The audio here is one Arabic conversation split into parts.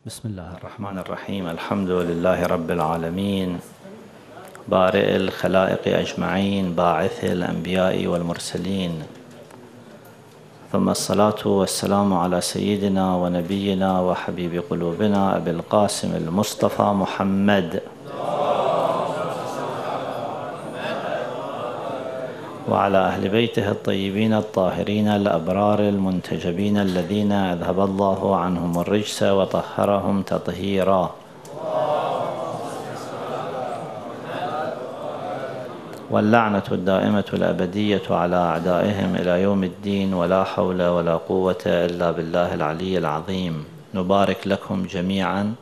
بسم الله الرحمن الرحيم. الحمد لله رب العالمين، بارئ الخلائق أجمعين، باعث الأنبياء والمرسلين، ثم الصلاة والسلام على سيدنا ونبينا وحبيب قلوبنا أبي القاسم المصطفى محمد وعلى أهل بيته الطيبين الطاهرين الأبرار المنتجبين الذين أذهب الله عنهم الرجس وطهرهم تطهيرا، واللعنة الدائمة الأبدية على أعدائهم إلى يوم الدين، ولا حول ولا قوة إلا بالله العلي العظيم. نبارك لكم جميعا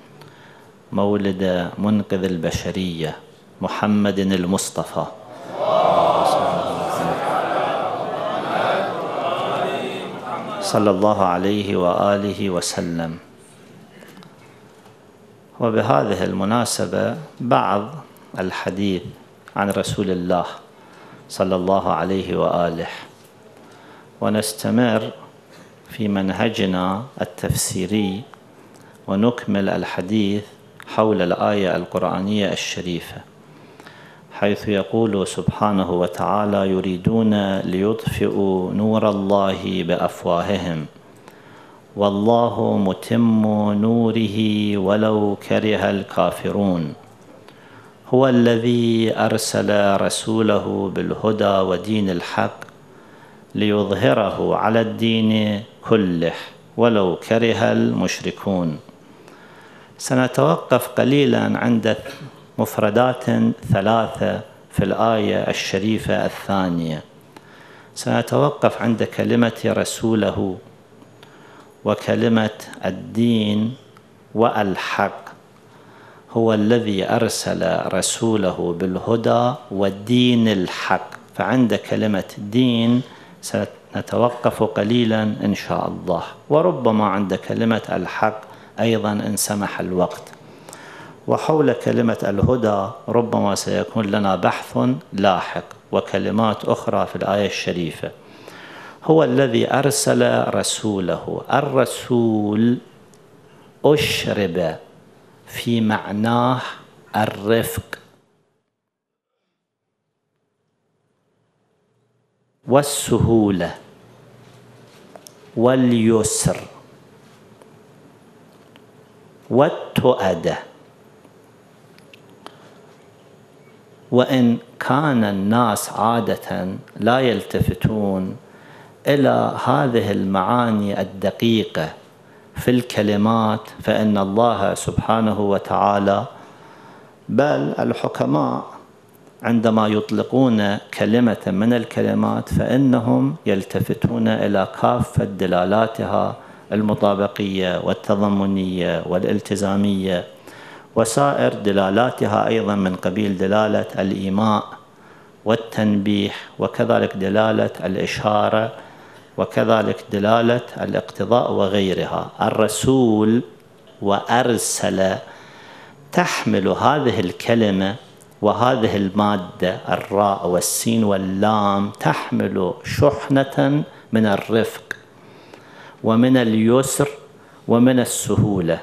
مولد منقذ البشرية محمد المصطفى صلى الله عليه وآله وسلم. وبهذه المناسبة بعض الحديث عن رسول الله صلى الله عليه وآله، ونستمر في منهجنا التفسيري ونكمل الحديث حول الآية القرآنية الشريفة، حيث يقول سبحانه وتعالى: يريدون ليطفئوا نور الله بأفواههم والله متم نوره ولو كره الكافرون هو الذي أرسل رسوله بالهدى ودين الحق ليظهره على الدين كله ولو كره المشركون. سنتوقف قليلا عند مفردات ثلاثة في الآية الشريفة الثانية. سنتوقف عند كلمة رسوله وكلمة الدين والحق. هو الذي أرسل رسوله بالهدى والدين الحق، فعند كلمة دين سنتوقف قليلا إن شاء الله، وربما عند كلمة الحق أيضا إن سمح الوقت. وحول كلمة الهدى ربما سيكون لنا بحث لاحق وكلمات أخرى في الآية الشريفة. هو الذي أرسل رسوله. الرسول أشرب في معناه الرفق والسهولة واليسر والتؤدة. وإن كان الناس عادة لا يلتفتون إلى هذه المعاني الدقيقة في الكلمات، فإن الله سبحانه وتعالى بل الحكماء عندما يطلقون كلمة من الكلمات فإنهم يلتفتون إلى كافة دلالاتها المطابقية والتضمنية والالتزامية وسائر دلالاتها، أيضا من قبيل دلالة الإيماء والتنبيه، وكذلك دلالة الإشارة، وكذلك دلالة الاقتضاء وغيرها. الرسول وأرسل تحمل هذه الكلمة وهذه المادة الراء والسين واللام، تحمل شحنة من الرفق ومن اليسر ومن السهولة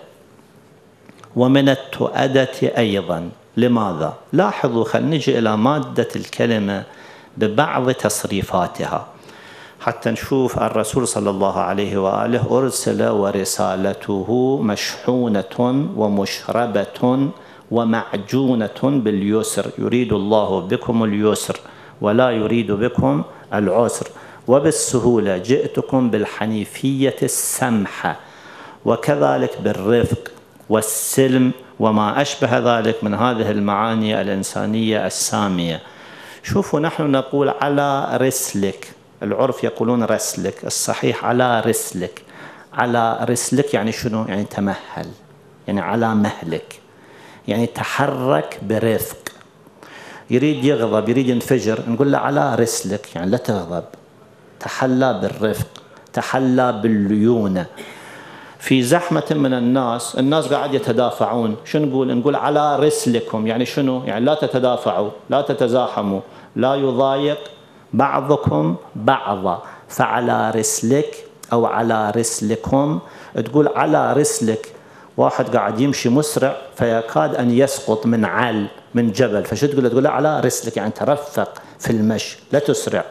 ومن التؤدة أيضا. لماذا؟ لاحظوا، خلينا نجي إلى مادة الكلمة ببعض تصريفاتها حتى نشوف. الرسول صلى الله عليه وآله أرسل ورسالته مشحونة ومشربة ومعجونة باليسر، يريد الله بكم اليسر ولا يريد بكم العسر، وبالسهولة جئتكم بالحنيفية السمحة، وكذلك بالرفق والسلم وما أشبه ذلك من هذه المعاني الإنسانية السامية. شوفوا، نحن نقول على رسلك، العرف يقولون رسلك، الصحيح على رسلك. على رسلك يعني شنو؟ يعني تمهل، يعني على مهلك، يعني تحرك برفق. يريد يغضب، يريد ينفجر، نقول له على رسلك، يعني لا تغضب، تحلى بالرفق، تحلى بالليونة. في زحمة من الناس قاعد يتدافعون، شو نقول؟ نقول على رسلكم، يعني شنو؟ يعني لا تتدافعوا، لا تتزاحموا، لا يضايق بعضكم بعضا. فعلى رسلك أو على رسلكم، تقول على رسلك واحد قاعد يمشي مسرع فيكاد أن يسقط من جبل، فشو تقول له على رسلك، يعني ترفق في المشي لا تسرع.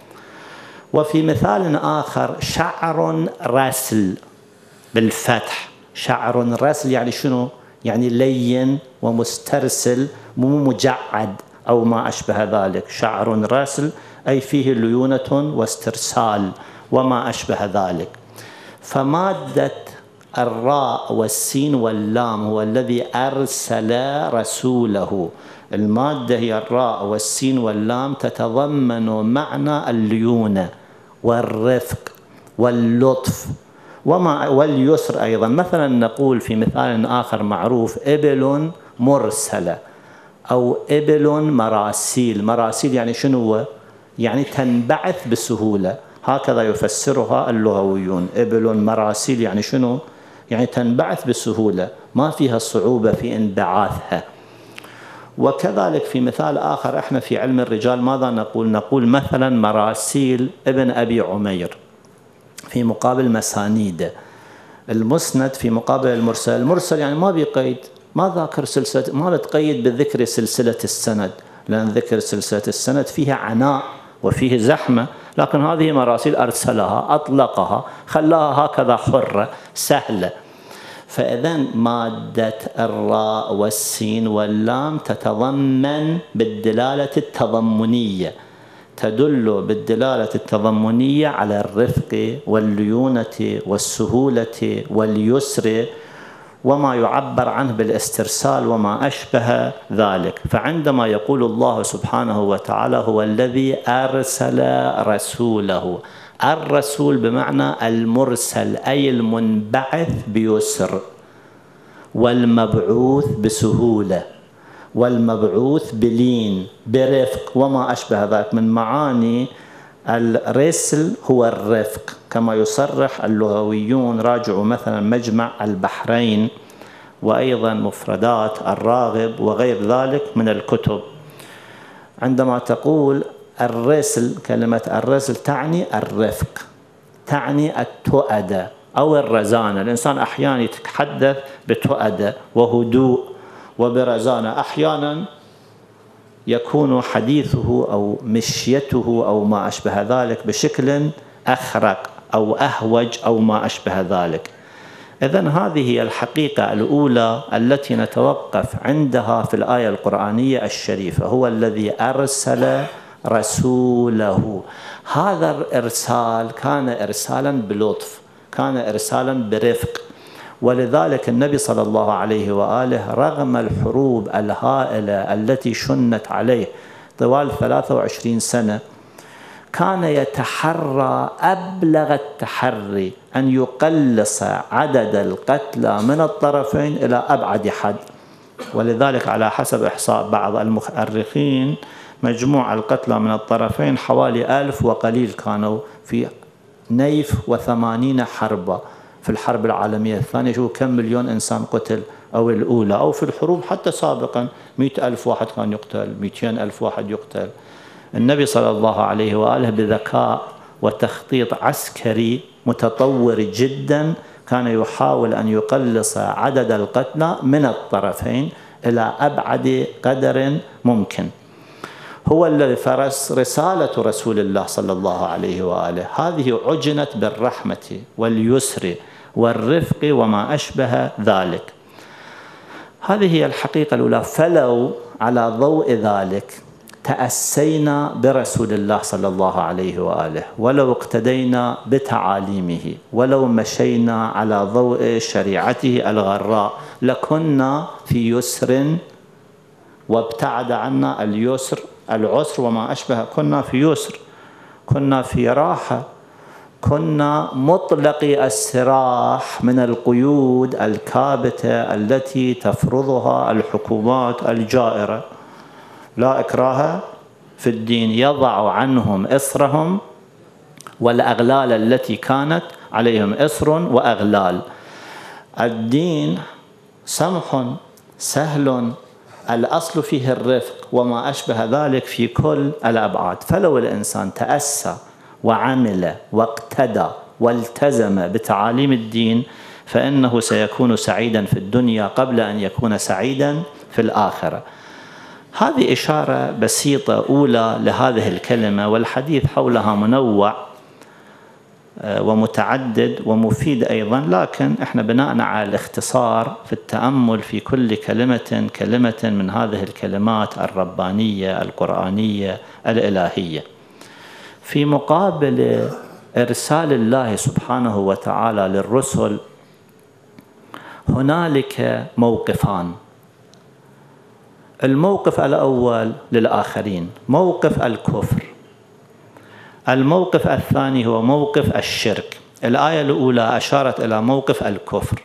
وفي مثال آخر شعر رسل بالفتح، شعر رسل يعني شنو؟ يعني لين ومسترسل، مو مجعد أو ما أشبه ذلك. شعر رسل أي فيه ليونة واسترسال وما أشبه ذلك. فمادة الراء والسين واللام هو الذي أرسل رسوله. المادة هي الراء والسين واللام، تتضمن معنى الليونة والرفق واللطف واليسر أيضا. مثلا نقول في مثال آخر معروف إبل مرسلة أو إبل مراسيل. مراسيل يعني شنو؟ يعني تنبعث بسهولة، هكذا يفسرها اللغويون. إبل مراسيل يعني شنو؟ يعني تنبعث بسهولة، ما فيها صعوبة في انبعاثها. وكذلك في مثال آخر احنا في علم الرجال ماذا نقول؟ نقول مثلا مراسيل ابن أبي عمير في مقابل مسانيد، المسند في مقابل المرسل. المرسل يعني ما بيقيد، ما ذاكر سلسلة، ما بتقيد بالذكر سلسلة السند، لأن ذكر سلسلة السند فيها عناء وفيه زحمة، لكن هذه مراسيل أرسلها، أطلقها، خلاها هكذا حرة سهلة. فإذا مادة الراء والسين واللام تتضمن بالدلالة التضمنية، تدل بالدلالة التضمنية على الرفق والليونة والسهولة واليسر وما يعبر عنه بالاسترسال وما أشبه ذلك. فعندما يقول الله سبحانه وتعالى هو الذي أرسل رسوله، الرسول بمعنى المرسل أي المنبعث بيسر، والمبعوث بسهولة، والمبعوث بلين برفق وما أشبه ذلك. من معاني الرسل هو الرفق كما يصرح اللغويون. راجعوا مثلا مجمع البحرين وأيضا مفردات الراغب وغير ذلك من الكتب. عندما تقول الرسل، كلمة الرسل تعني الرفق، تعني التؤدة أو الرزانة. الإنسان أحيانا يتحدث بتؤدة وهدوء وبرزانة، أحيانا يكون حديثه أو مشيته أو ما أشبه ذلك بشكل أخرق أو أهوج أو ما أشبه ذلك. إذن هذه هي الحقيقة الأولى التي نتوقف عندها في الآية القرآنية الشريفة، هو الذي أرسل رسوله. هذا الإرسال كان إرسالا بلطف، كان إرسالا برفق، ولذلك النبي صلى الله عليه وآله رغم الحروب الهائلة التي شنت عليه طوال 23 سنة كان يتحرى أبلغ التحري أن يقلص عدد القتلى من الطرفين إلى أبعد حد. ولذلك على حسب إحصاء بعض المؤرخين مجموع القتلى من الطرفين حوالي 1000 وقليل، كانوا في نيف و80 حربة في الحرب العالمية الثانية. شوفوا كم مليون إنسان قتل، أو الأولى، أو في الحروب حتى سابقا 100,000 واحد كان يقتل، 200,000 واحد يقتل. النبي صلى الله عليه وآله بذكاء وتخطيط عسكري متطور جدا كان يحاول أن يقلص عدد القتلى من الطرفين إلى أبعد قدر ممكن. هو الذي فرس رسالة رسول الله صلى الله عليه وآله، هذه عجنت بالرحمة واليسر والرفق وما أشبه ذلك. هذه هي الحقيقة الأولى. فلو على ضوء ذلك تأسينا برسول الله صلى الله عليه وآله، ولو اقتدينا بتعاليمه، ولو مشينا على ضوء شريعته الغراء، لكنا في يسر وابتعد عنا اليسر العسر وما أشبه. كنا في يسر، كنا في راحة، كنا مطلقي السراح من القيود الكابتة التي تفرضها الحكومات الجائرة. لا إكراه في الدين، يضع عنهم إصرهم والأغلال التي كانت عليهم، إصر وأغلال. الدين سمح سهل، الأصل فيه الرفق وما أشبه ذلك في كل الأبعاد. فلو الإنسان تأسى وعمل واقتدى والتزم بتعاليم الدين فإنه سيكون سعيدا في الدنيا قبل أن يكون سعيدا في الآخرة. هذه إشارة بسيطة أولى لهذه الكلمة، والحديث حولها منوع ومتعدد ومفيد أيضا، لكن إحنا بناء على الاختصار في التأمل في كل كلمة من هذه الكلمات الربانية القرآنية الإلهية. في مقابل إرسال الله سبحانه وتعالى للرسل هنالك موقفان. الموقف الأول للآخرين موقف الكفر، الموقف الثاني هو موقف الشرك. الآية الأولى أشارت إلى موقف الكفر،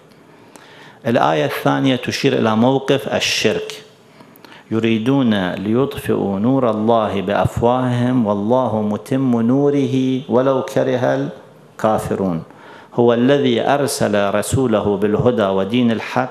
الآية الثانية تشير إلى موقف الشرك. يريدون ليطفئوا نور الله بأفواههم والله متم نوره ولو كره الكافرون. هو الذي أرسل رسوله بالهدى ودين الحق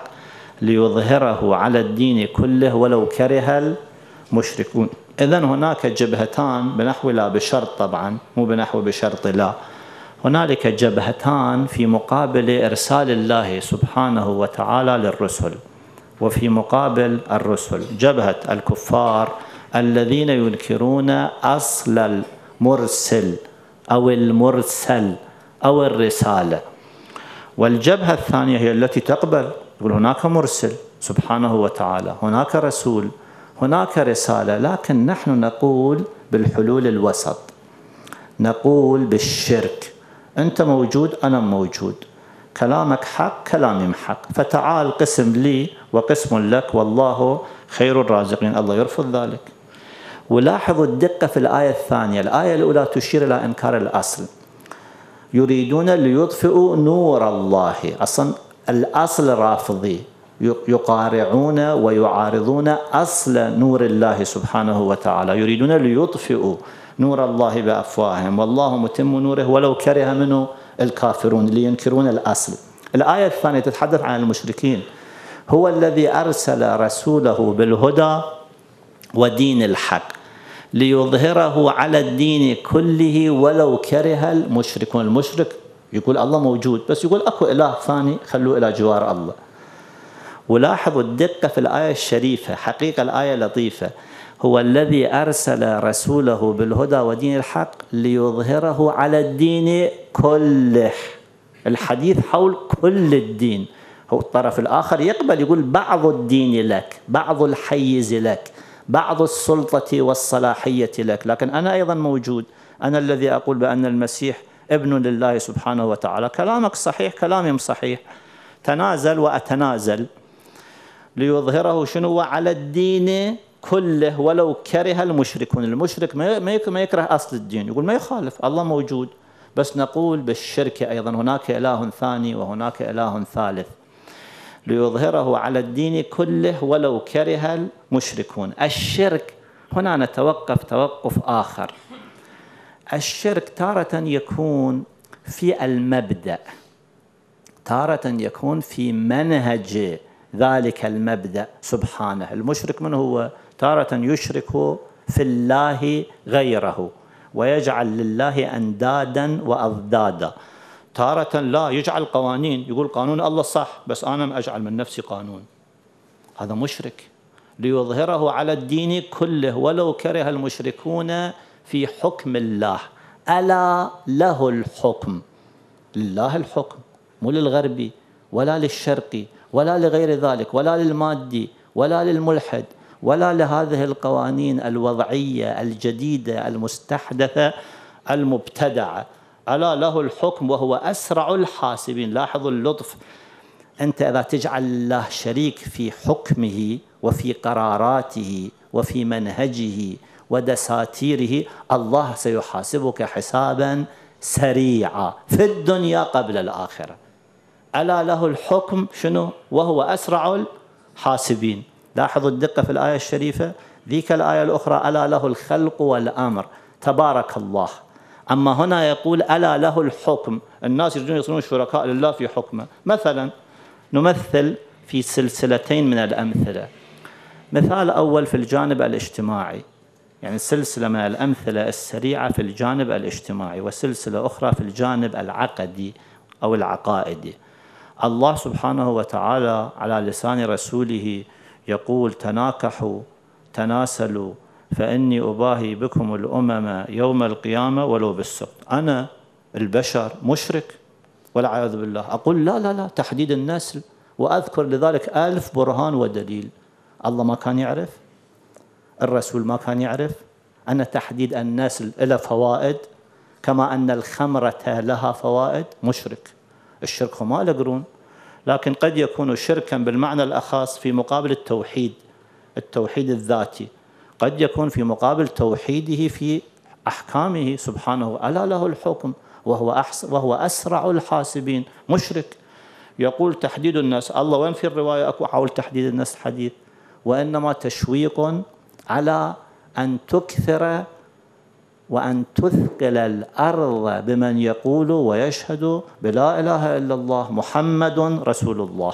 ليظهره على الدين كله ولو كره المشركون. إذن هناك جبهتان بنحو لا بشرط، طبعا مو بنحو بشرط لا، هنالك جبهتان في مقابل إرسال الله سبحانه وتعالى للرسل، وفي مقابل الرسل جبهة الكفار الذين ينكرون أصل المرسل أو المرسل أو الرسالة، والجبهة الثانية هي التي تقبل، يقول هناك مرسل سبحانه وتعالى، هناك رسول، هناك رسالة، لكن نحن نقول بالحلول الوسط، نقول بالشرك. أنت موجود أنا موجود، كلامك حق كلامي حق، فتعال قسم لي وقسم لك والله خير الرازقين. الله يرفض ذلك. ولاحظوا الدقة في الآية الثانية، الآية الأولى تشير إلى إنكار الأصل، يريدون ليطفئوا نور الله، أصلا الأصل رافضي، يقارعون ويعارضون أصل نور الله سبحانه وتعالى، يريدون ليطفئوا نور الله بأفواههم والله متم نوره ولو كره منه الكافرون، لينكرون الأصل. الآية الثانية تتحدث عن المشركين، هو الذي أرسل رسوله بالهدى ودين الحق ليظهره على الدين كله ولو كره المشركون. المشرك يقول الله موجود، بس يقول أكو إله ثاني خلوه إلى جوار الله. ولاحظوا الدقة في الآية الشريفة، حقيقة الآية لطيفة، هو الذي أرسل رسوله بالهدى ودين الحق ليظهره على الدين كله. الحديث حول كل الدين، هو الطرف الآخر يقبل، يقول بعض الدين لك، بعض الحيز لك، بعض السلطة والصلاحية لك، لكن أنا أيضا موجود، أنا الذي أقول بأن المسيح ابن لله سبحانه وتعالى. كلامك صحيح كلامي صحيح، تنازل وأتنازل ليظهره شنو على الدين كله ولو كره المشركون. المشرك ما يكره أصل الدين، يقول ما يخالف، الله موجود، بس نقول بالشرك أيضا هناك إله ثاني وهناك إله ثالث، ليظهره على الدين كله ولو كره المشركون. الشرك هنا نتوقف توقف آخر. الشرك تارة يكون في المبدأ، تارة يكون في منهج ذلك المبدأ سبحانه. المشرك من هو؟ تارة يشرك في الله غيره ويجعل لله أندادا وأضدادا، تارة لا يجعل قوانين، يقول قانون الله صح بس أنا أجعل من نفسي قانون، هذا مشرك. ليظهره على الدين كله ولو كره المشركون في حكم الله. ألا له الحكم، لله الحكم، مو للغربي ولا للشرقي ولا لغير ذلك ولا للمادي ولا للملحد ولا لهذه القوانين الوضعية الجديدة المستحدثة المبتدعة. ألا له الحكم وهو أسرع الحاسبين. لاحظوا اللطف، أنت إذا تجعل الله شريك في حكمه وفي قراراته وفي منهجه ودساتيره، الله سيحاسبك حسابا سريعا في الدنيا قبل الآخرة. ألا له الحكم شنو؟ وهو أسرع الحاسبين. لاحظوا الدقة في الآية الشريفة. ذيك الآية الأخرى ألا له الخلق والأمر، تبارك الله. أما هنا يقول ألا له الحكم، الناس يريدون يصيرون شركاء لله في حكمه. مثلا نمثل في سلسلتين من الأمثلة. مثال أول في الجانب الاجتماعي، يعني سلسلة من الأمثلة السريعة في الجانب الاجتماعي، وسلسلة أخرى في الجانب العقدي أو العقائدي. الله سبحانه وتعالى على لسان رسوله يقول تناكحوا تناسلوا فإني أباهي بكم الأمم يوم القيامة ولو بالسقط. أنا البشر مشرك والعياذ بالله أقول لا لا لا تحديد النسل، وأذكر لذلك 1000 برهان ودليل. الله ما كان يعرف؟ الرسول ما كان يعرف أن تحديد النسل له فوائد كما أن الخمرة لها فوائد؟ مشرك. الشرك ما له قرون، لكن قد يكون شركا بالمعنى الأخص في مقابل التوحيد، التوحيد الذاتي، قد يكون في مقابل توحيده في أحكامه سبحانه. ألا له الحكم وهو أسرع الحاسبين. مشرك يقول تحديد النسل. الله وين في الرواية أكو حول تحديد النسل حديث؟ وإنما تشويق على أن تكثر وأن تثقل الأرض بمن يقول ويشهد بلا إله إلا الله محمد رسول الله.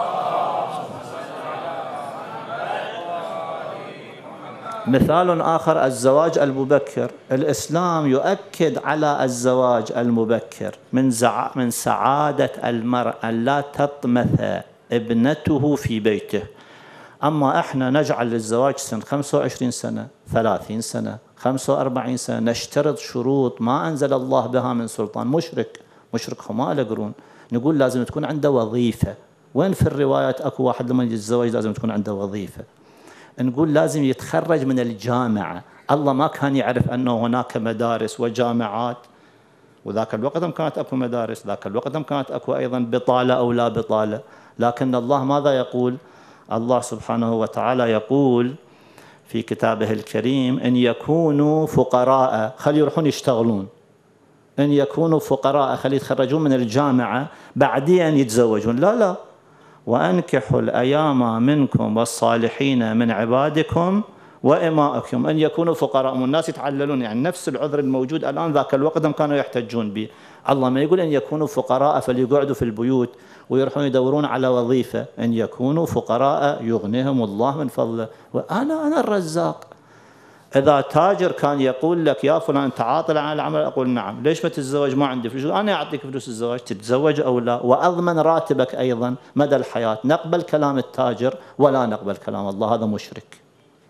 مثال آخر الزواج المبكر. الإسلام يؤكد على الزواج المبكر من سعادة المرأة لا تطمث ابنته في بيته. أما إحنا نجعل للزواج سن 25 سنة 30 سنة 45 سنة، نشترط شروط ما أنزل الله بها من سلطان. مشرك ما له قرون. نقول لازم تكون عنده وظيفة. وين في الروايات أكو واحد لما يجي الزواج لازم تكون عنده وظيفة؟ نقول لازم يتخرج من الجامعة. الله ما كان يعرف أنه هناك مدارس وجامعات، وذاك الوقت كانت أكو مدارس، ذاك الوقت كانت أكو أيضا بطالة أو لا بطالة. لكن الله ماذا يقول؟ الله سبحانه وتعالى يقول في كتابه الكريم إن يكونوا فقراء، خلي يروحون يشتغلون. إن يكونوا فقراء، خلي يتخرجون من الجامعة بعدين يتزوجون. لا لا، وأنكحوا الأيام منكم والصالحين من عبادكم وإمائكم إن يكونوا فقراء. الناس يتعللون، يعني نفس العذر الموجود الآن ذاك الوقت كانوا يحتجون به. الله ما يقول إن يكونوا فقراء فليقعدوا في البيوت ويروحون يدورون على وظيفة. إن يكونوا فقراء يغنيهم الله من فضله وأنا الرزاق. إذا تاجر كان يقول لك يا فلان تعاطل عن العمل، أقول نعم. ليش ما تتزوج؟ ما عندي فلوس. أنا أعطيك فلوس الزواج، تتزوج أو لا، وأضمن راتبك أيضا مدى الحياة. نقبل كلام التاجر ولا نقبل كلام الله؟ هذا مشرك.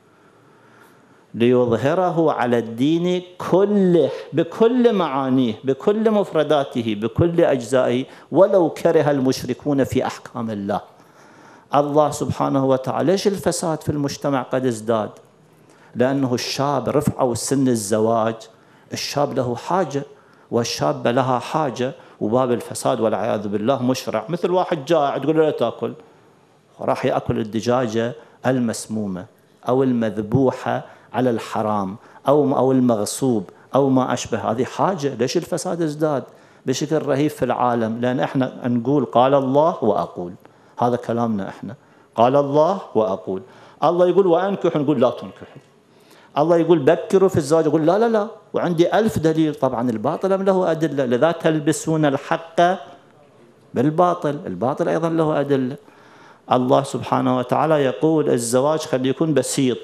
ليظهره على الدين كله بكل معانيه بكل مفرداته بكل أجزائه ولو كره المشركون في أحكام الله. الله سبحانه وتعالى ليش الفساد في المجتمع قد ازداد؟ لأنه الشاب رفعوا سن الزواج، الشاب له حاجة والشابة لها حاجة، وباب الفساد والعياذ بالله مشرع. مثل واحد جائع تقول له لا تأكل، راح يأكل الدجاجة المسمومة أو المذبوحة على الحرام أو المغصوب أو ما أشبه. هذه حاجة. ليش الفساد ازداد بشكل رهيب في العالم؟ لأن إحنا نقول قال الله وأقول، هذا كلامنا إحنا، قال الله وأقول. الله يقول وأنكحوا، نقول لا تنكحوا. الله يقول بكروا في الزواج، يقول لا لا لا، وعندي 1000 دليل. طبعا الباطل له أدلة، لذا تلبسون الحق بالباطل، الباطل أيضا له أدلة. الله سبحانه وتعالى يقول الزواج خلي يكون بسيط.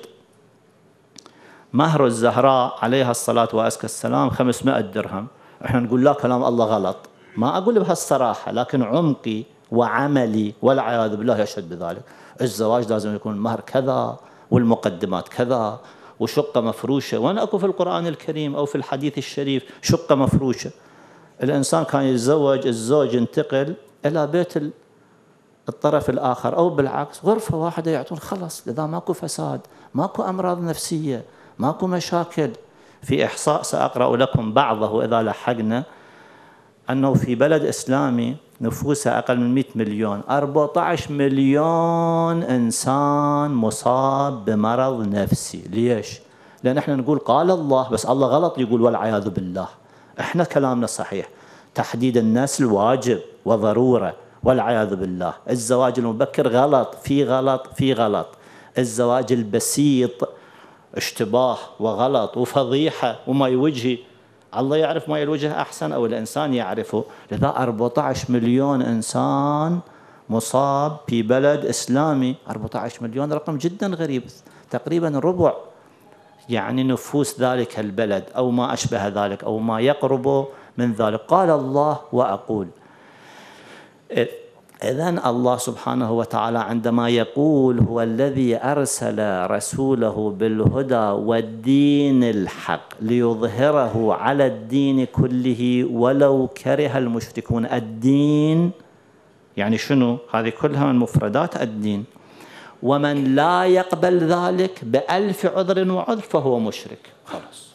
مهر الزهراء عليها الصلاة وأزكى السلام 500 درهم. احنا نقول لا كلام الله غلط، ما أقول بهالصراحة، لكن عمقي وعملي والعياذ بالله يشهد بذلك. الزواج لازم يكون المهر كذا والمقدمات كذا وشقة مفروشة. وين أكو في القرآن الكريم أو في الحديث الشريف شقة مفروشة؟ الإنسان كان يتزوج، الزوج ينتقل إلى بيت الطرف الآخر أو بالعكس غرفة واحدة يعطون، خلص. لذا ماكو فساد، ماكو أمراض نفسية، ماكو مشاكل. في إحصاء سأقرأ لكم بعضه إذا لحقنا، أنه في بلد إسلامي نفوسه أقل من 100 مليون، 14 مليون إنسان مصاب بمرض نفسي. ليش؟ لأن احنا نقول قال الله، بس الله غلط يقول والعياذ بالله. احنا كلامنا صحيح. تحديد النسل واجب وضرورة والعياذ بالله. الزواج المبكر غلط في غلط في غلط. الزواج البسيط اشتباه وغلط وفضيحة وما يوجهي. الله يعرف ما يوجه أحسن أو الإنسان يعرفه. لذا 14 مليون إنسان مصاب في بلد إسلامي. 14 مليون رقم جدا غريب، تقريبا ربع يعني نفوس ذلك البلد أو ما أشبه ذلك أو ما يقرب من ذلك. قال الله وأقول. إذن الله سبحانه وتعالى عندما يقول هو الذي أرسل رسوله بالهدى والدين الحق ليظهره على الدين كله ولو كره المشركون. الدين يعني شنو؟ هذه كلها من مفردات الدين. ومن لا يقبل ذلك بألف عذر وعذر فهو مشرك. خلاص.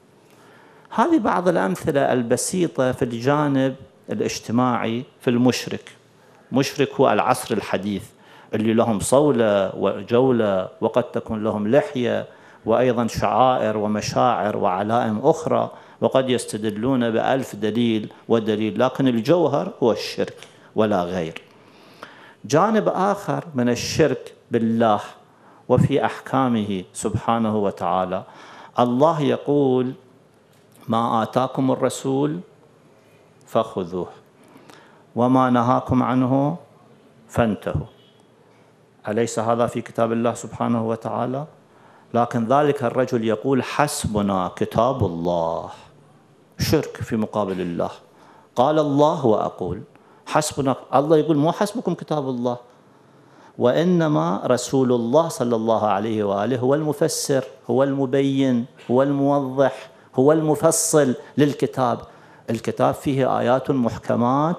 هذه بعض الأمثلة البسيطة في الجانب الاجتماعي في المشرك. مشرك هو العصر الحديث اللي لهم صولة وجولة وقد تكون لهم لحية وأيضا شعائر ومشاعر وعلائم أخرى، وقد يستدلون بألف دليل ودليل، لكن الجوهر هو الشرك ولا غير. جانب آخر من الشرك بالله وفي أحكامه سبحانه وتعالى، الله يقول ما آتاكم الرسول فخذوه وما نهاكم عنه فانتهوا. أليس هذا في كتاب الله سبحانه وتعالى؟ لكن ذلك الرجل يقول حسبنا كتاب الله. شرك في مقابل الله. قال الله وأقول حسبنا. الله يقول مو حسبكم كتاب الله، وإنما رسول الله صلى الله عليه وآله هو المفسر، هو المبين، هو الموضح، هو المفصل للكتاب. الكتاب فيه آيات محكمات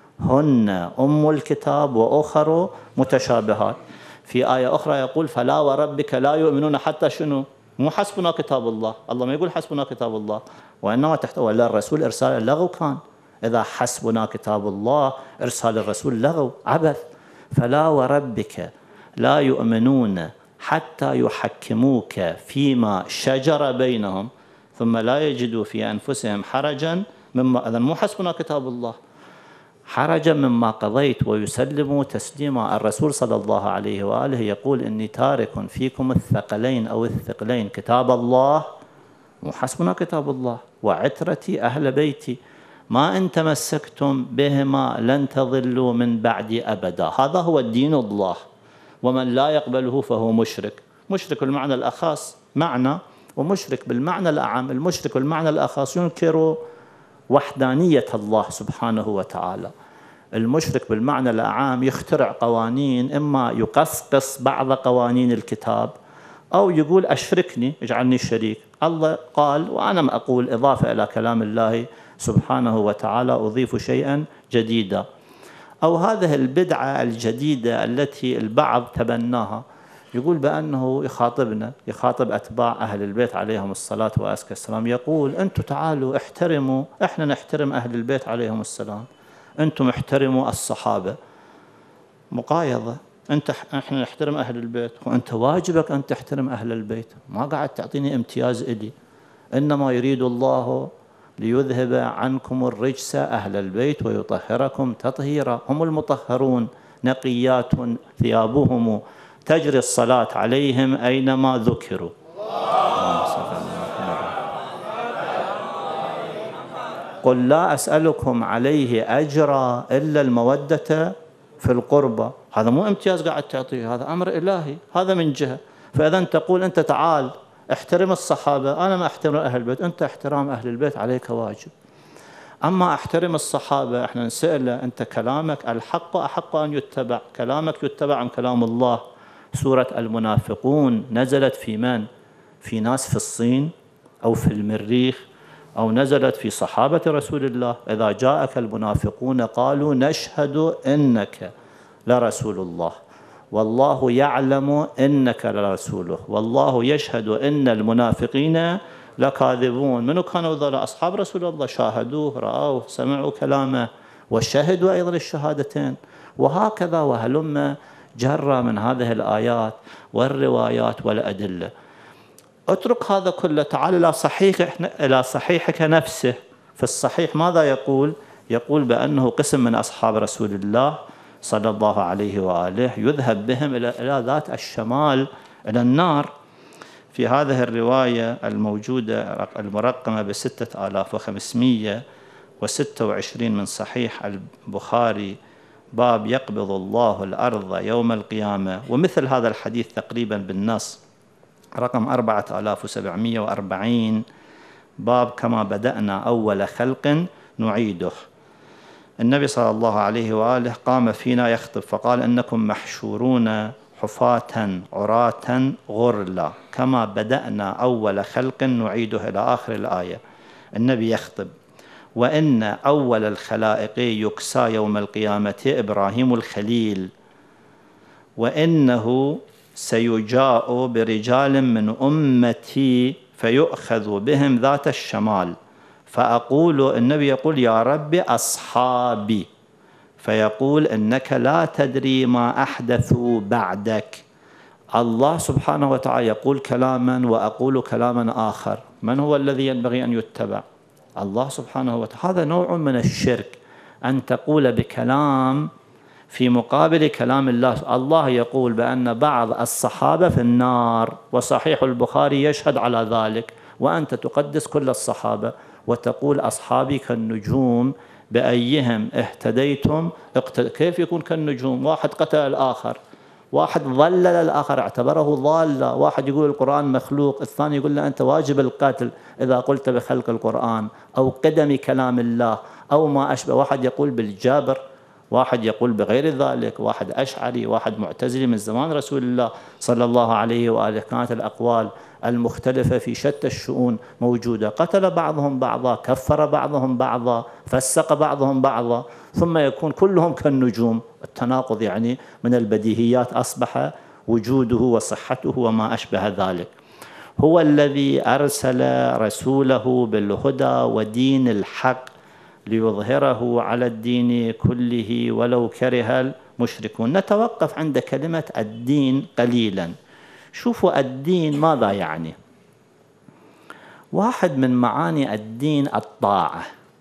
هن أم الكتاب وأخر متشابهات. في آية أخرى يقول فلا وربك لا يؤمنون حتى شنو؟ مو حسبنا كتاب الله. الله ما يقول حسبنا كتاب الله، وإنما تحت ولا الرسول إرسال اللغو كان. إذا حسبنا كتاب الله إرسال الرسول لغو عبث. فلا وربك لا يؤمنون حتى يحكموك فيما شجر بينهم ثم لا يجدوا في أنفسهم حرجا مما. إذن مو حسبنا كتاب الله، حرجا مما قضيت ويسلموا تسليما. الرسول صلى الله عليه وآله يقول إني تارك فيكم الثقلين أو الثقلين كتاب الله، مو حسبنا كتاب الله، وعترتي أهل بيتي ما إن تمسكتم بهما لن تضلوا من بعدي أبدا. هذا هو الدين الله، ومن لا يقبله فهو مشرك. مشرك بالمعنى الأخص معنى، ومشرك بالمعنى الأعم. المشرك بالمعنى الأخص ينكر وحدانية الله سبحانه وتعالى. المشرك بالمعنى الأعام يخترع قوانين، إما يقصقص بعض قوانين الكتاب أو يقول أشركني اجعلني شريك. الله قال وأنا ما أقول إضافة إلى كلام الله سبحانه وتعالى أضيف شيئا جديدا. أو هذه البدعة الجديدة التي البعض تبناها، يقول بأنه يخاطبنا، يخاطب أتباع أهل البيت عليهم الصلاة وأزكى السلام، يقول أنتم تعالوا احترموا، إحنا نحترم أهل البيت عليهم السلام، أنتم احترموا الصحابة. مقايضة. إحنا نحترم أهل البيت وأنت واجبك أن تحترم أهل البيت، ما قاعد تعطيني امتياز إلي. إنما يريد الله ليذهب عنكم الرجس أهل البيت ويطهركم تطهيرا. هم المطهرون نقيات ثيابهم تجري الصلاة عليهم أينما ذكروا. قل لا أسألكم عليه أجرا إلا المودة في القربى. هذا مو امتياز قاعد تعطيه، هذا أمر إلهي، هذا من جهة. فإذا تقول أنت تعال احترم الصحابة، أنا ما احترم أهل البيت، أنت احترام أهل البيت عليك واجب. أما احترم الصحابة، احنا نسأل أنت كلامك الحق أحق أن يتبع، كلامك يتبع عن كلام الله. سورة المنافقون نزلت في من؟ في ناس في الصين أو في المريخ، أو نزلت في صحابة رسول الله. إذا جاءك المنافقون قالوا نشهد إنك لرسول الله والله يعلم إنك لرسوله والله يشهد إن المنافقين لكاذبون. منو كانوا ذولا؟ أصحاب رسول الله، شاهدوه، رأوه، سمعوا كلامه وشهدوا أيضا الشهادتين. وهكذا وهلم جرى من هذه الآيات والروايات والأدلة. اترك هذا كله، تعال إلى صحيحك نفسه. في الصحيح ماذا يقول؟ يقول بأنه قسم من أصحاب رسول الله صلى الله عليه وآله يذهب بهم إلى ذات الشمال، إلى النار. في هذه الرواية الموجودة المرقمة ب6526 من صحيح البخاري، باب يقبض الله الأرض يوم القيامة، ومثل هذا الحديث تقريبا بالنص رقم 4740، باب كما بدأنا أول خلق نعيده. النبي صلى الله عليه وآله قام فينا يخطب فقال إنكم محشورون حفاة عراة غرلا كما بدأنا أول خلق نعيده إلى آخر الآية. النبي يخطب: وإن أول الخلائق يكسى يوم القيامة إبراهيم الخليل، وإنه سيجاء برجال من أمتي فيؤخذ بهم ذات الشمال، فأقول، النبي يقول: يا رب أصحابي، فيقول: إنك لا تدري ما أحدثوا بعدك. الله سبحانه وتعالى يقول كلاما وأقول كلاما آخر، من هو الذي ينبغي أن يتبع؟ الله سبحانه وتعالى. هذا نوع من الشرك، أن تقول بكلام في مقابل كلام الله. الله يقول بأن بعض الصحابة في النار، وصحيح البخاري يشهد على ذلك، وأنت تقدس كل الصحابة وتقول أصحابي كالنجوم بأيهم اهتديتم كيف يكون كالنجوم؟ واحد قتل الآخر، واحد ضلل الآخر اعتبره ضالة، واحد يقول القرآن مخلوق، الثاني يقول له أنت واجب القتل إذا قلت بخلق القرآن أو قدم كلام الله أو ما أشبه. واحد يقول بالجبر، واحد يقول بغير ذلك، واحد أشعري، واحد معتزلي. من زمان رسول الله صلى الله عليه وآله كانت الأقوال المختلفة في شتى الشؤون موجودة، قتل بعضهم بعضا، كفر بعضهم بعضا، فسق بعضهم بعضا، ثم يكون كلهم كالنجوم. التناقض يعني من البديهيات أصبح وجوده وصحته وما أشبه ذلك. هو الذي أرسل رسوله بالهدى ودين الحق ليظهره على الدين كله ولو كره المشركون. نتوقف عند كلمة الدين قليلا. شوفوا الدين ماذا يعني. واحد من معاني الدين الطاعة.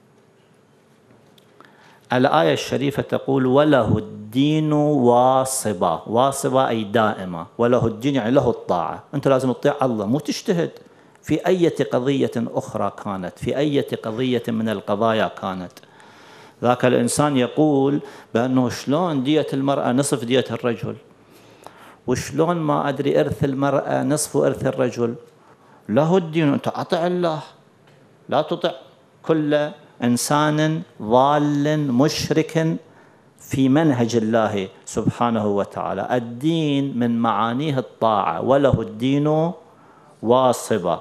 الآية الشريفة تقول: وله الدين واصبة. واصبة أي دائمة، وله الدين يعني له الطاعة. أنت لازم تطيع الله، مو تجتهد في أي قضية أخرى كانت، في أي قضية من القضايا كانت. ذاك الإنسان يقول بأنه شلون دية المرأة نصف دية الرجل، وشلون ما أدري إرث المرأة نصف إرث الرجل. له الدين، أنت أطع الله، لا تطع كل إنسان ضال مشرك في منهج الله سبحانه وتعالى. الدين من معانيه الطاعة، وله الدين واصبة.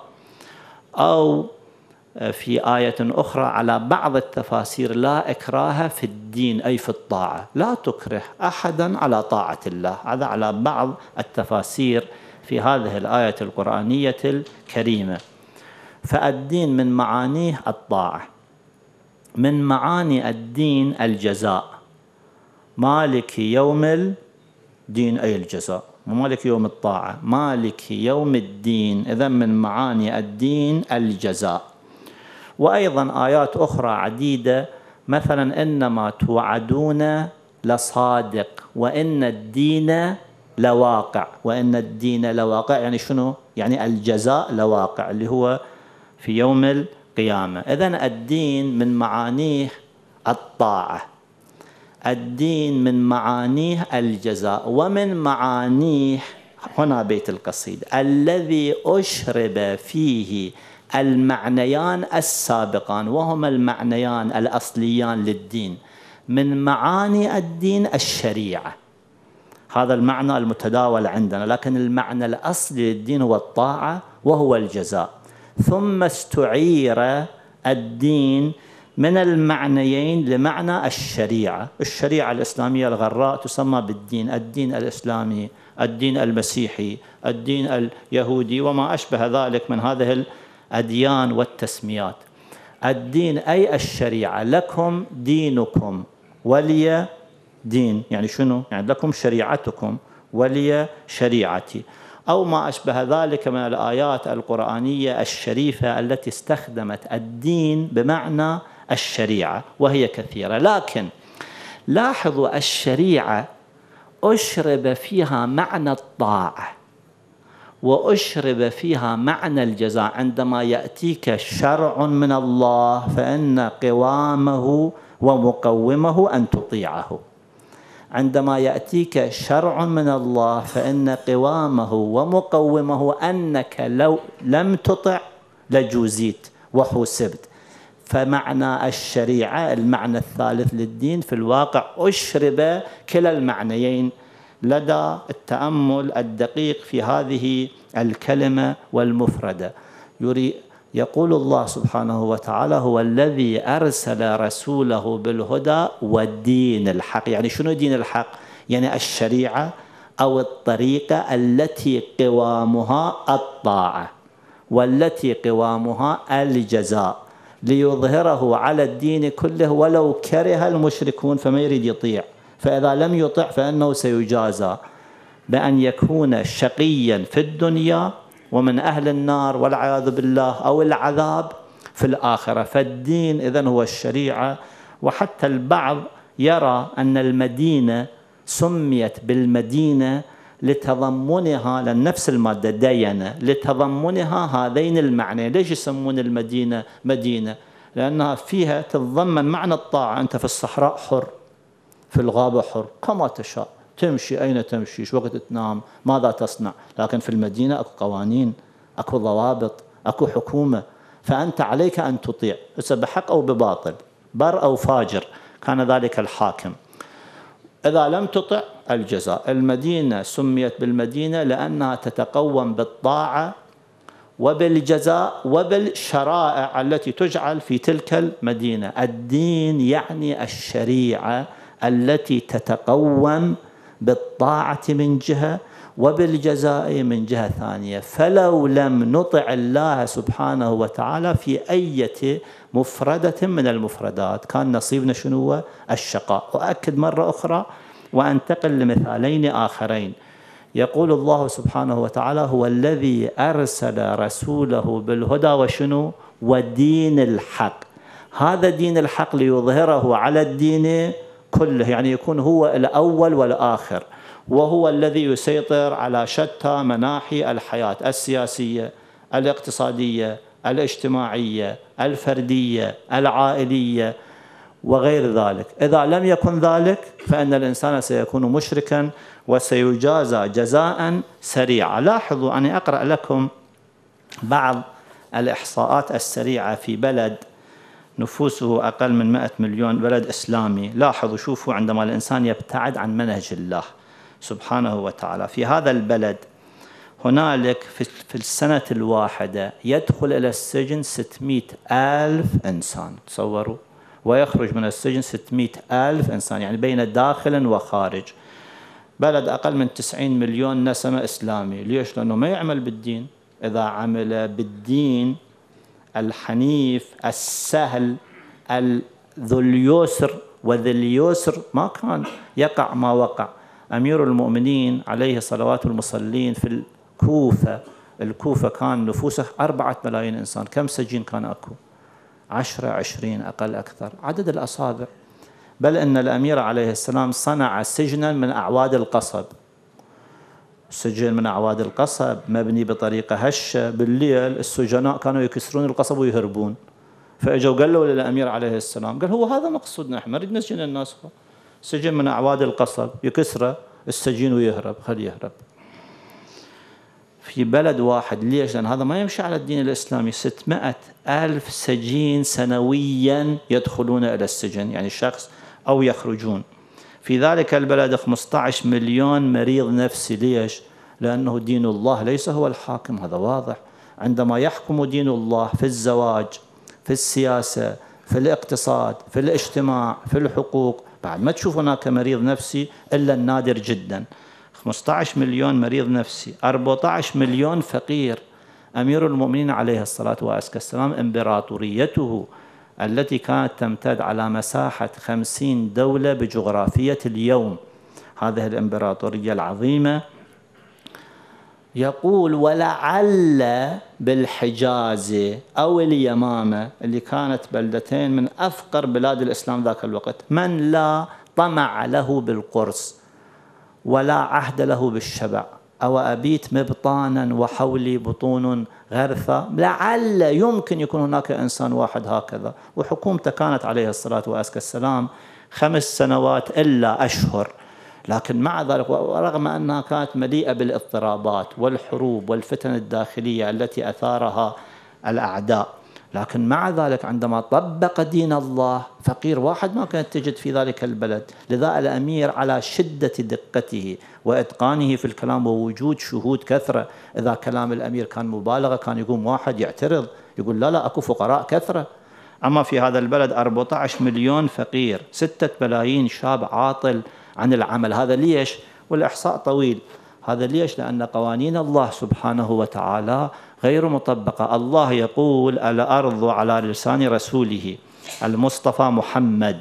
أو في آية أخرى على بعض التفاسير: لا إكراه في الدين، أي في الطاعة، لا تكره أحدا على طاعة الله. هذا على بعض التفاسير في هذه الآية القرآنية الكريمة. فالدين من معانيه الطاعة. من معاني الدين الجزاء. مالك يوم الدين أي الجزاء، مالك يوم الطاعة، مالك يوم الدين. إذن من معاني الدين الجزاء. وأيضا آيات أخرى عديدة، مثلا: إنما توعدون لصادق وإن الدين لواقع. وإن الدين لواقع يعني شنو؟ يعني الجزاء لواقع، اللي هو في يوم القيامة. إذن الدين من معانيه الطاعة، الدين من معانيه الجزاء، ومن معانيه، هنا بيت القصيدة: الذي أشرب فيه المعنيان السابقان، وهما المعنيان الأصليان للدين. من معاني الدين الشريعة، هذا المعنى المتداول عندنا، لكن المعنى الأصلي للدين هو الطاعة وهو الجزاء. ثم استعير الدين من المعنيين لمعنى الشريعة. الشريعة الإسلامية الغراء تسمى بالدين، الدين الإسلامي، الدين المسيحي، الدين اليهودي، وما أشبه ذلك من هذه الأديان والتسميات. الدين أي الشريعة. لكم دينكم ولي دين، يعني شنو؟ يعني لكم شريعتكم ولي شريعتي، أو ما أشبه ذلك من الآيات القرآنية الشريفة التي استخدمت الدين بمعنى الشريعة، وهي كثيرة. لكن لاحظوا، الشريعة أشرب فيها معنى الطاعة وأشرب فيها معنى الجزاء. عندما يأتيك شرع من الله فإن قوامه ومقومه أن تطيعه. عندما يأتيك شرع من الله فإن قوامه ومقومه أنك لو لم تطع لجوزيت وحوسبت. فمعنى الشريعة المعنى الثالث للدين في الواقع أشرب كلا المعنيين لدى التأمل الدقيق في هذه الكلمة والمفردة. يقول الله سبحانه وتعالى: هو الذي أرسل رسوله بالهدى والدين الحق. يعني شنو دين الحق؟ يعني الشريعة أو الطريقة التي قوامها الطاعة والتي قوامها الجزاء، ليظهره على الدين كله ولو كره المشركون. فما يريد يطيع، فإذا لم يطع فإنه سيجازى بأن يكون شقيا في الدنيا ومن أهل النار والعياذ بالله أو العذاب في الآخرة. فالدين إذن هو الشريعة. وحتى البعض يرى أن المدينة سميت بالمدينة لتضمنها، لنفس المادة دينة، لتضمنها هذين المعنى. ليش يسمون المدينة مدينة؟ لأنها فيها تتضمن معنى الطاعة. أنت في الصحراء حر، في الغابة حر، كما تشاء، تمشي أين تمشي، شو وقت تنام، ماذا تصنع. لكن في المدينة أكو قوانين، أكو ضوابط، أكو حكومة، فأنت عليك أن تطيع بحق أو بباطل، بر أو فاجر كان ذلك الحاكم. إذا لم تطع الجزاء. المدينة سميت بالمدينة لأنها تتقوم بالطاعة وبالجزاء وبالشرائع التي تجعل في تلك المدينة. الدين يعني الشريعة التي تتقوم بالطاعة من جهة وبالجزاء من جهة ثانية. فلو لم نطع الله سبحانه وتعالى في أي مفردة من المفردات كان نصيبنا شنو؟ الشقاء. وأكد مرة أخرى وأنتقل لمثالين آخرين. يقول الله سبحانه وتعالى: هو الذي أرسل رسوله بالهدى وشنو؟ ودين الحق. هذا دين الحق ليظهره على الدين كله، يعني يكون هو الأول والآخر، وهو الذي يسيطر على شتى مناحي الحياة السياسية، الاقتصادية، الاجتماعية، الفردية، العائلية وغير ذلك. إذا لم يكن ذلك فإن الإنسان سيكون مشركا وسيجازى جزاء سريعا. لاحظوا، أنا أقرأ لكم بعض الإحصاءات السريعة في بلد نفوسه أقل من 100 مليون، بلد إسلامي. لاحظوا، شوفوا، عندما الإنسان يبتعد عن منهج الله سبحانه وتعالى في هذا البلد، هنالك في السنة الواحدة يدخل إلى السجن 600,000 إنسان، تصوروا، ويخرج من السجن 600,000 إنسان، يعني بين داخل وخارج. بلد أقل من 90 مليون نسمة إسلامي. ليش؟ لأنه ما يعمل بالدين. إذا عمل بالدين الحنيف السهل ذو اليسر وذي اليسر ما كان يقع ما وقع. أمير المؤمنين عليه صلوات المصلين في الكوفة كان نفوسه 4 ملايين إنسان. كم سجين كان أكو؟ 10 20 أقل أكثر، عدد الأصابع. بل إن الأمير عليه السلام صنع سجنا من أعواد القصب، سجن من أعواد القصب مبني بطريقة هشة. بالليل السجناء كانوا يكسرون القصب ويهربون، فأجوا قالوا للأمير عليه السلام، قال: هو هذا مقصودنا، احنا نريد نسجن الناس. سجن من أعواد القصب يكسره السجين ويهرب، خليه يهرب في بلد واحد. ليش؟ لأن هذا ما يمشي على الدين الإسلامي. 600,000 سجين سنويا يدخلون إلى السجن، يعني شخص أو يخرجون. في ذلك البلد 15 مليون مريض نفسي. ليش؟ لأنه دين الله ليس هو الحاكم، هذا واضح. عندما يحكم دين الله في الزواج، في السياسة، في الاقتصاد، في الاجتماع، في الحقوق، بعد ما تشوف هناك مريض نفسي إلا النادر جدا. 15 مليون مريض نفسي، 14 مليون فقير. أمير المؤمنين عليه الصلاة والسلام إمبراطوريته التي كانت تمتد على مساحة 50 دولة بجغرافية اليوم، هذه الإمبراطورية العظيمة، يقول: ولعل بالحجاز أو اليمامة اللي كانت بلدتين من أفقر بلاد الإسلام ذاك الوقت، من لا طمع له بالقرص ولا عهد له بالشبع، أو أبيت مبطانا وحولي بطون غرثة. لعل يمكن يكون هناك إنسان واحد هكذا. وحكومته كانت عليه الصلاة والسلام 5 سنوات إلا أشهر، لكن مع ذلك ورغم أنها كانت مليئة بالاضطرابات والحروب والفتن الداخلية التي أثارها الأعداء، لكن مع ذلك عندما طبق دين الله فقير واحد ما كانت تجد في ذلك البلد. لذا الأمير على شدة دقته وإتقانه في الكلام ووجود شهود كثرة، إذا كلام الأمير كان مبالغة كان يقوم واحد يعترض يقول لا أكو فقراء كثرة. أما في هذا البلد 14 مليون فقير، 6 ملايين شاب عاطل عن العمل. هذا ليش؟ والإحصاء طويل. هذا ليش؟ لأن قوانين الله سبحانه وتعالى غير مطبقة. الله يقول: الأرض على لسان رسوله المصطفى محمد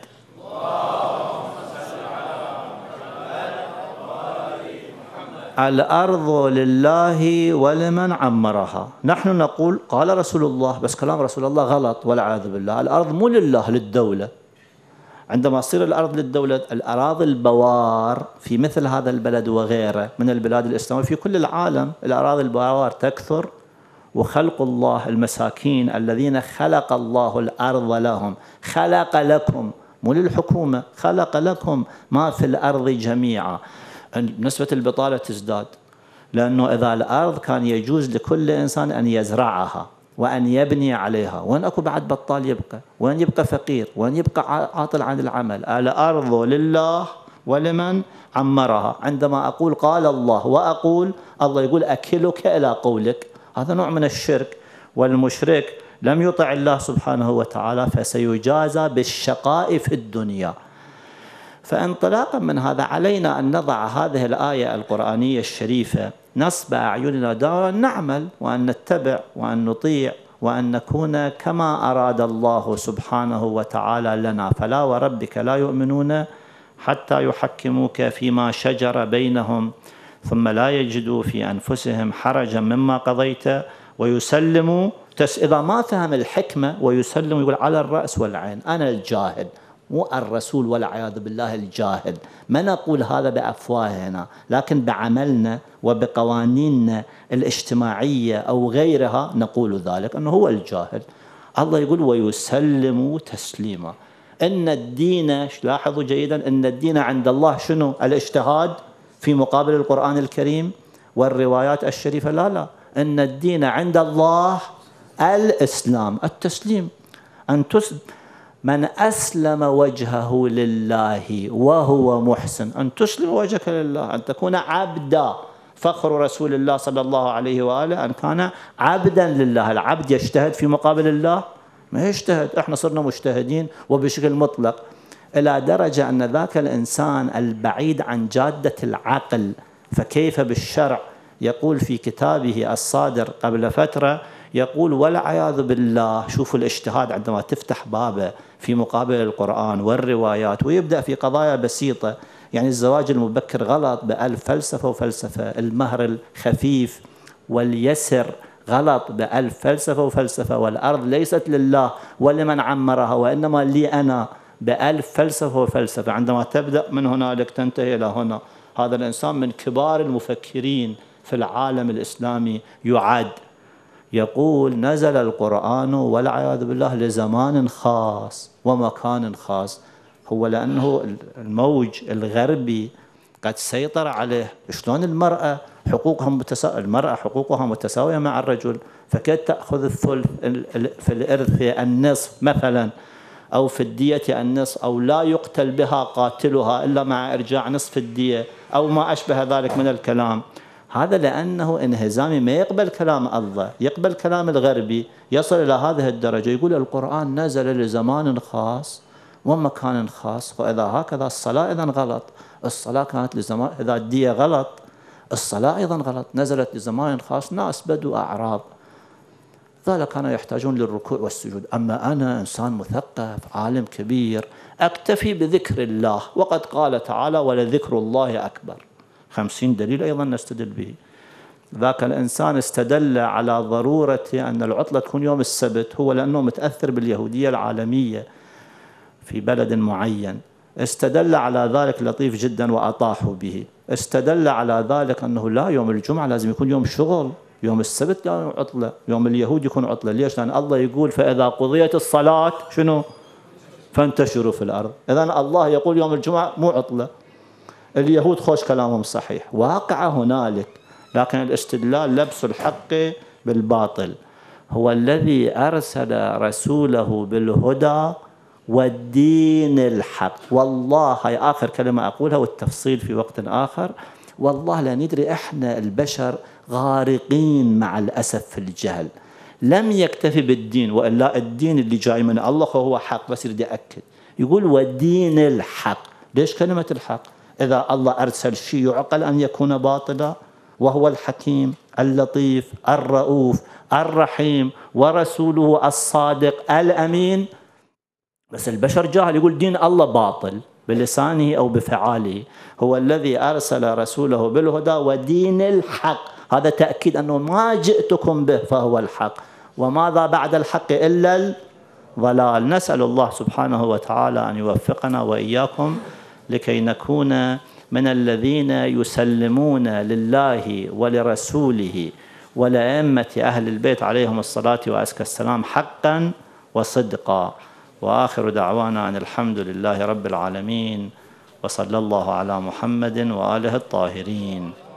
الأرض لله ولمن عمرها. نحن نقول قال رسول الله، بس كلام رسول الله غلط والعياذ بالله. الأرض مو لله، للدولة. عندما تصير الأرض للدولة، الأراضي البوار في مثل هذا البلد وغيره من البلاد الإسلامية في كل العالم، الأراضي البوار تكثر، وخلق الله المساكين الذين خلق الله الأرض لهم، خلق لكم مو للحكومة، خلق لكم ما في الأرض جميعا. نسبة البطالة تزداد، لأنه إذا الأرض كان يجوز لكل إنسان أن يزرعها وأن يبني عليها، وين أكو بعد بطال يبقى؟ وين يبقى فقير؟ وين يبقى عاطل عن العمل؟ الأرض لله ولمن عمرها. عندما أقول قال الله وأقول الله يقول أكلك إلى قولك، هذا نوع من الشرك. والمشرك لم يطع الله سبحانه وتعالى فسيجازى بالشقاء في الدنيا. فانطلاقا من هذا علينا أن نضع هذه الآية القرآنية الشريفة نصب أعيننا دائما، نعمل وأن نتبع وأن نطيع وأن نكون كما أراد الله سبحانه وتعالى لنا. فلا وربك لا يؤمنون حتى يحكموك فيما شجر بينهم ثم لا يجدوا في أنفسهم حرجا مما قضيت ويسلموا. إذا ما فهم الحكمة ويسلم يقول على الرأس والعين، أنا الجاهل مو الرسول والعياذ بالله الجاهل. ما نقول هذا بأفواهنا، لكن بعملنا وبقوانيننا الاجتماعية أو غيرها نقول ذلك أنه هو الجاهل. الله يقول ويسلموا تسليما. إن الدين، لاحظوا جيدا، إن الدين عند الله شنو؟ الاجتهاد في مقابل القرآن الكريم والروايات الشريفة. لا، إن الدين عند الله الإسلام، التسليم. من أسلم وجهه لله وهو محسن، أن تسلم وجهك لله، أن تكون عبدا. فخر رسول الله صلى الله عليه وآله أن كان عبدا لله. العبد يجتهد في مقابل الله؟ ما يجتهد. احنا صرنا مجتهدين وبشكل مطلق، إلى درجة أن ذاك الإنسان البعيد عن جادة العقل. فكيف بالشرع؟ يقول في كتابه الصادر قبل فترة، يقول والعياذ بالله، شوفوا الاجتهاد عندما تفتح بابه في مقابل القرآن والروايات ويبدأ في قضايا بسيطة. يعني الزواج المبكر غلط بألف فلسفة وفلسفة، المهر الخفيف واليسر غلط بألف فلسفة وفلسفة، والأرض ليست لله ولمن عمرها وإنما لي أنا بألف فلسفة وفلسفة. عندما تبدأ من هنالك تنتهي إلى هنا. هذا الإنسان من كبار المفكرين في العالم الإسلامي يعد. يقول نزل القرآن والعياذ بالله لزمان خاص ومكان خاص. هو لأنه الموج الغربي قد سيطر عليه. شلون المرأة حقوقها متساوية مع الرجل، فكيف تأخذ الثلث في الإرث النصف مثلا، أو في الدية النصف، أو لا يقتل بها قاتلها إلا مع إرجاع نصف الدية، أو ما أشبه ذلك من الكلام. هذا لأنه انهزامي، ما يقبل كلام الله، يقبل كلام الغربي، يصل إلى هذه الدرجة. يقول القرآن نزل لزمان خاص ومكان خاص. وإذا هكذا الصلاة إذن غلط. الصلاة كانت لزمان، إذا الدية غلط الصلاة أيضا غلط. نزلت لزمان خاص، ناس بدو أعراب، ذلك كانوا يحتاجون للركوع والسجود. أما أنا إنسان مثقف عالم كبير أكتفي بذكر الله، وقد قال تعالى ولذكر الله أكبر. 50 دليل أيضا نستدل به. ذاك الإنسان استدل على ضرورة أن العطلة تكون يوم السبت، هو لأنه متأثر باليهودية العالمية في بلد معين. استدل على ذلك لطيف جدا وأطاحوا به. استدل على ذلك أنه لا، يوم الجمعة لازم يكون يوم شغل، يوم السبت لا عطلة، يوم اليهود يكون عطلة. ليش؟ لأن الله يقول فإذا قضيت الصلاة شنو؟ فانتشروا في الأرض. إذن الله يقول يوم الجمعة مو عطلة. اليهود خوش كلامهم صحيح، واقع هنالك، لكن الاستدلال لبس الحق بالباطل. هو الذي أرسل رسوله بالهدى والدين الحق. والله هاي آخر كلمة أقولها والتفصيل في وقت آخر. والله لا ندري إحنا البشر غارقين مع الأسف في الجهل. لم يكتفي بالدين، وإلا الدين اللي جاي من الله هو حق، بس يريد يأكد يقول والدين الحق. ليش كلمة الحق؟ إذا الله أرسل شيء يعقل أن يكون باطلا، وهو الحكيم اللطيف الرؤوف الرحيم ورسوله الصادق الأمين. بس البشر جاهل يقول دين الله باطل بلسانه أو بفعاله. هو الذي أرسل رسوله بالهدى ودين الحق، هذا تأكيد أنه ما جئتكم به فهو الحق، وماذا بعد الحق إلا الضلال. نسأل الله سبحانه وتعالى أن يوفقنا وإياكم لكي نكون من الذين يسلمون لله ولرسوله ولأئمة أهل البيت عليهم الصلاة وأزكى السلام حقا وصدقا. وآخر دعوانا أن الحمد لله رب العالمين، وصلى الله على محمد وآله الطاهرين.